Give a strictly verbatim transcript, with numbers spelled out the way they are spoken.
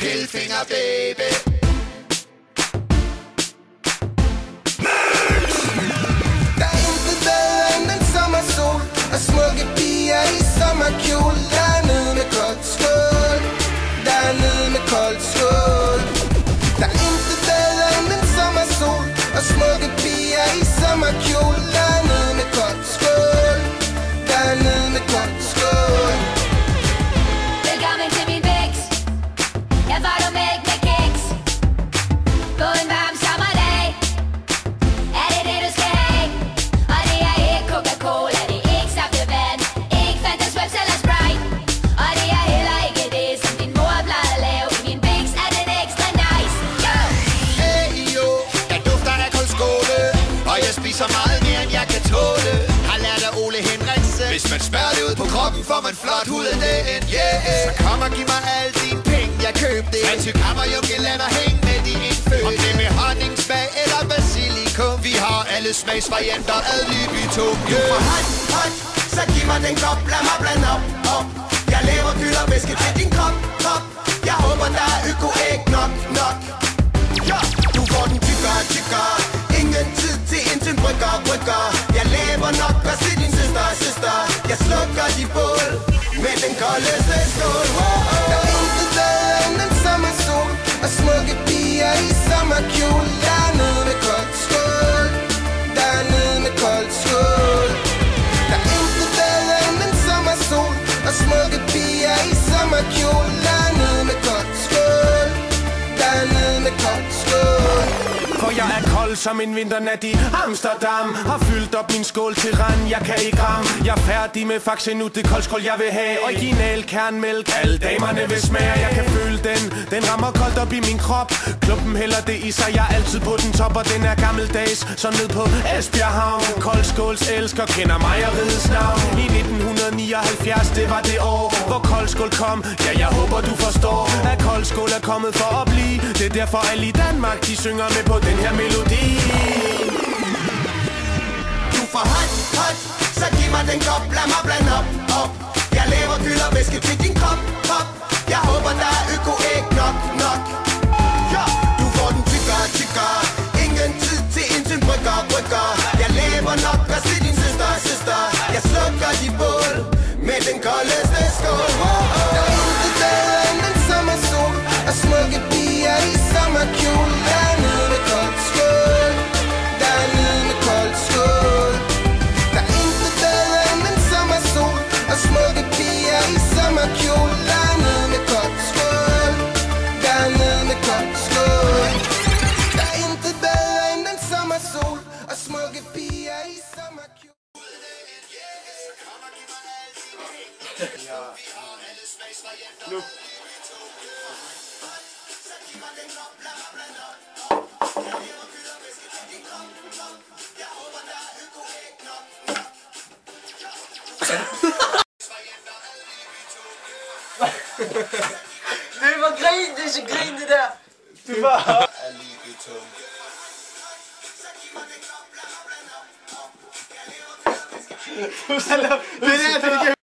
lillefinger, baby. Der er intet bedre end den sommersol og smukke piger i sommerkjole. Der er nede med Koldskål, der er nede med Koldskål. Der er intet bedre end den sommersol og smukke piger i sommerkjole. Der er nede med Koldskål, der er nede med Koldskål. Velkommen til min bæks. Jeg får du mælk med kiks. På en varm sommerdag er det det du skal have. Og det er ikke Coca-Cola, det er ikke saftevand, ikke Fanta Schweppes eller Sprite. Og det er heller ikke det, som din mor plejede at lave. I min bæks er den ekstra nice. Yo! Hey yo, jeg dufter af Koldskåle, og jeg spiser meget mere end jeg kan tåle. Har lært af Ole Henriksen, hvis man smører det ud på kroppen, får man flot hud af den. Yeah, så kom og giv mig alle dine penge, jeg køb det. Men tyk hammer, junge, lad mig hænge med de indfødte. Om det med honningsmag eller basilikum, vi har alle smagsvarianter ad libitum. Du får hot, hot, så giv mig den kop, lad mig blande op, op. Jeg lever kyld og væske til din krop, krop. Jeg håber der er øko-æg nok, nok. Ja, du får den tykkere, tykkere. Ingen tid til intet brygger, brygger. Jeg lever nok og se din søster, søster. Jeg slukker de bål med den koldeste skål. Der er intet bedre end den sommersol og smukke piger i sommerkjole. Der er nede med Koldskål, der er nede med Koldskål. Der er intet bedre end den sommersol og smukke piger i sommerkjole. Der er nede med Koldskål, der er nede med Koldskål. For jeg er kold som en vinternat i Amsterdam. Har fyldt op min skål til rand, jeg kan ikke ram. Jeg er færdig med faxe nu, det koldskål jeg vil have. Original kernmælk, alle damerne vil smage. Jeg kan føle den, den rammer koldt op i min krop. Klumpen hælder det i sig, jeg er altid på den top. Og den er gammeldags, så ned på Esbjerg Havn. Koldskåls elsker kender mejeriets navn. I nitten nioghalvfjerds, det var det år, hvor Koldskål kom. Ja, jeg håber du forstår, at Koldskål er kommet for at blive. Det er derfor alle i Danmark, de synger med på den her melodi. Du får hot, hot, så giv mig den kop, lad mig blande op, op. Jeg lever kyld og væske til din krop, krop. Jeg håber der er øko-æg nok, nok. Ja, du får den tykkere, tykkere. Ingen tid til intet brygger, brygger. Jeg lever nok og se din søster, søster. Jeg slukker de bål med den koldeste skål. Der er intet bedre end den sommersol og smukke piger i sommerkjole. Der er nede med Koldskål, der er nede med Koldskål. Der er intet bedre end den sommersol og smukke piger i sommerkjole. Der er nede med Koldskål, der er nede med Koldskål. Der er intet bedre end den sommersol og smukke piger i sommerkjole. Nu. Det var grin, det er så grin det der. Du var Det er det,